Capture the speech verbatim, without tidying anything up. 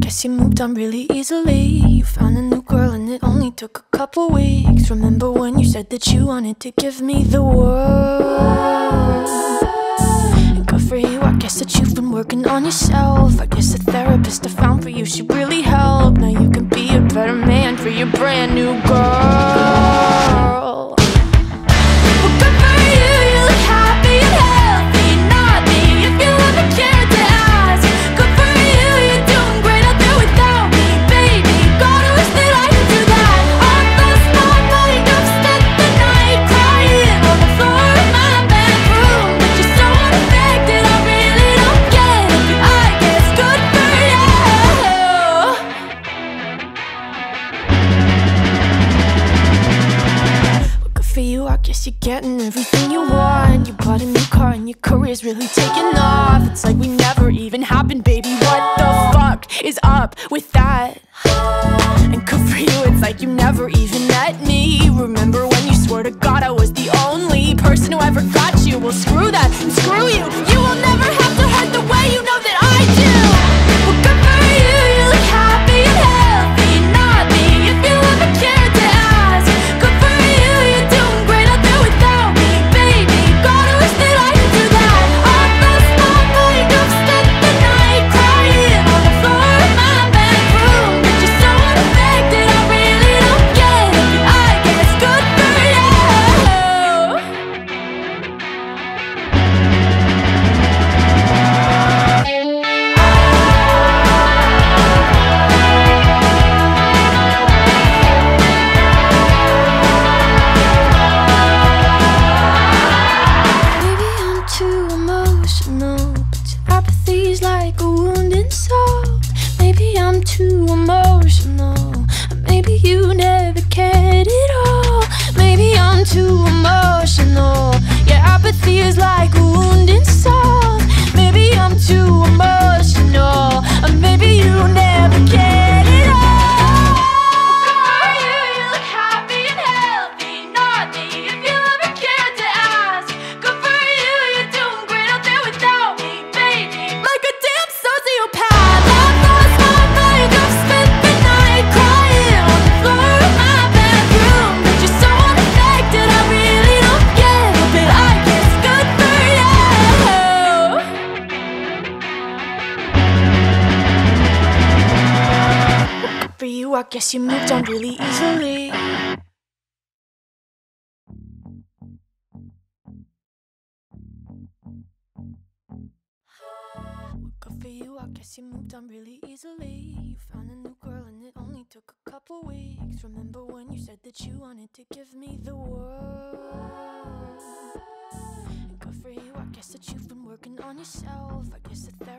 guess you moved on really easily. You found a new girl and it only took a couple weeks. Remember when you said that you wanted to give me the world? And good for you, I guess that you've been working on yourself. I guess the therapist I found for you should really help. Now you can be a better man for your brand new girl. Well, good for you, you look happy and healthy. Not me, if you ever cared to ask. Good for you, you're doing great out there without me, baby. Gotta wish that I could do that. I've lost my mind, I've spent the night crying on the floor of my bedroom. But you're so unaffected, I really don't get it. But I guess good for you. Well, good for you, I guess you're getting everything you want. You bought a new car and your career's really taking off. It's like we never even happened, baby. What the fuck is up with that? And good for you, it's like you never even met me. Remember when you swore to God I was the only person who ever got you? Well, screw that and screw you. You will never have to hurt the way you know that I do. Well, good for you, you look happy and healthy. Not me, if you ever cared to ask. Good for you, you're doing great out there without me, baby. Gotta wish that I could do that. I've lost my mind, I've spent the night crying on the floor of my bedroom. But you're so unaffected, I really don't get it. But I guess good for you. Maybe I'm too emotional, but your apathy's like a wounded soul. Maybe I'm too emotional, or maybe you never cared at all. Maybe I'm too emotional, your apathy is like a wounded soul. Maybe I'm too emotional, or maybe you never cared at all. Good for you, you look happy and healthy. Not me, if you ever cared to ask. Good for you, you're doing great out there without me, baby. Like a damn sociopath, I've lost my mind. I've spent the night crying on the floor of my bedroom. But you're so unaffected, I really don't get it. But I guess good for you. Well, good for you, I guess you moved on really easily. Well, good for you, I guess you moved on really easily. You found a new girl and it only took a couple weeks. Remember when you said that you wanted to give me the world? And good for you, I guess that you've been working on yourself. I guess the therapist